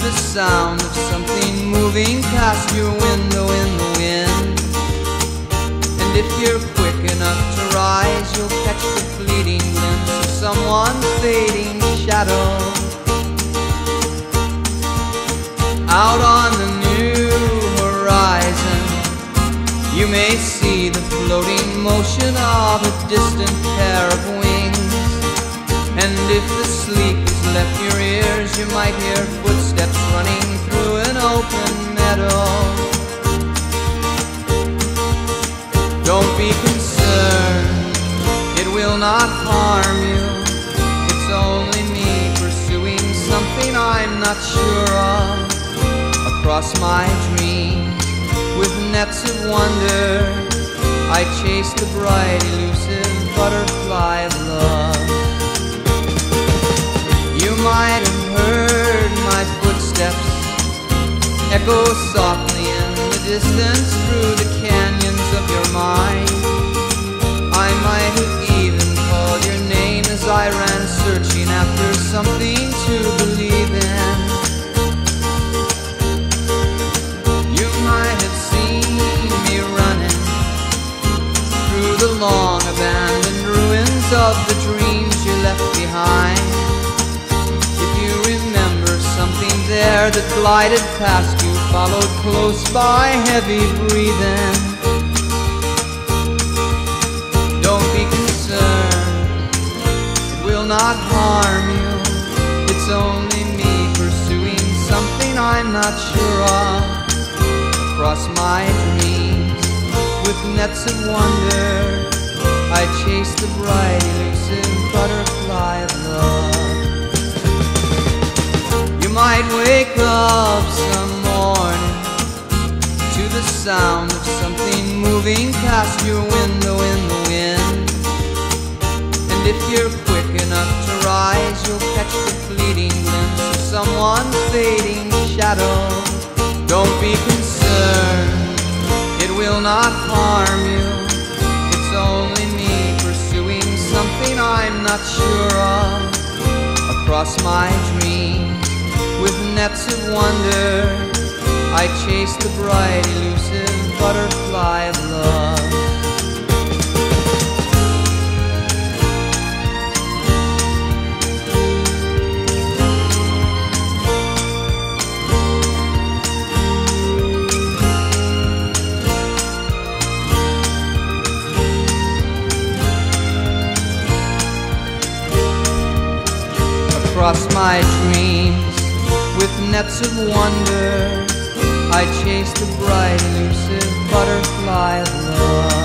the sound of something moving past your window in the wind. And if you're quick enough to rise, you'll catch the fleeting glimpse of someone's fading shadow. Out on the new horizon, you may see the floating motion of a distant pair of wings. And if the sleep has left your ears, you might hear footsteps running through an open meadow. Don't be concerned, it will not harm you. It's only me pursuing something I'm not sure of. Across my dreams, with nets of wonder, I chase the bright, elusive butterfly of love. You might have heard my footsteps echo softly in the distance through the canyons of your mind. I might have even called your name as I ran searching after something to believe in. You might have seen me running through the long abandoned ruins of the dreams you left behind. Something there that glided past you, followed close by, heavy breathing. Don't be concerned, it will not harm you. It's only me pursuing something I'm not sure of. Across my dreams, with nets of wonder, I chase the bright, elusive butterfly of love. You might wake up some morning to the sound of something moving past your window in the wind. And if you're quick enough to rise, you'll catch the fleeting glimpse of someone's fading shadow. Don't be concerned, it will not harm you. It's only me pursuing something I'm not sure of. Across my dreams, with nets of wonder, I chase the bright, elusive butterfly of love. Across my dreams, with nets of wonder, I chase the bright, elusive butterfly of love.